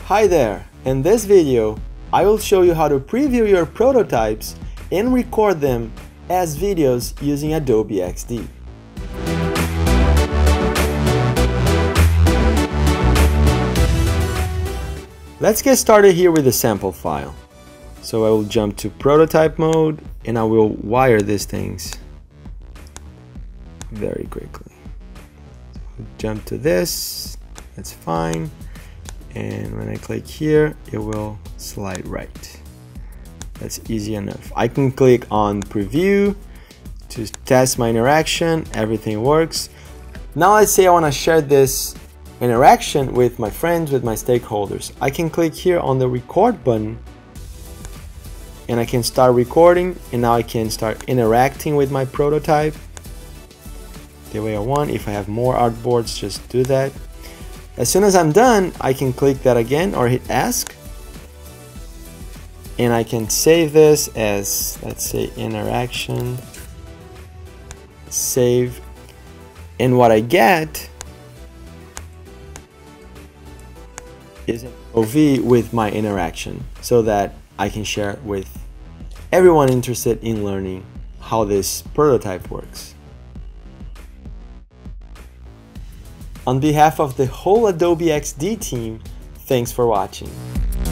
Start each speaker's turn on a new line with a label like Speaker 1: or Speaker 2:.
Speaker 1: Hi there! In this video, I will show you how to preview your prototypes and record them as videos using Adobe XD. Let's get started here with the sample file. So I will jump to prototype mode and I will wire these things very quickly. So jump to this, that's fine. And when I click here, it will slide right. That's easy enough. I can click on preview to test my interaction. Everything works. Now let's say I want to share this interaction with my friends, with my stakeholders. I can click here on the record button and I can start recording, and now I can start interacting with my prototype the way I want. If I have more artboards, just do that. As soon as I'm done, I can click that again or hit ask, and I can save this as, let's say, interaction, save, and what I get is an OV with my interaction so that I can share it with everyone interested in learning how this prototype works. On behalf of the whole Adobe XD team, thanks for watching.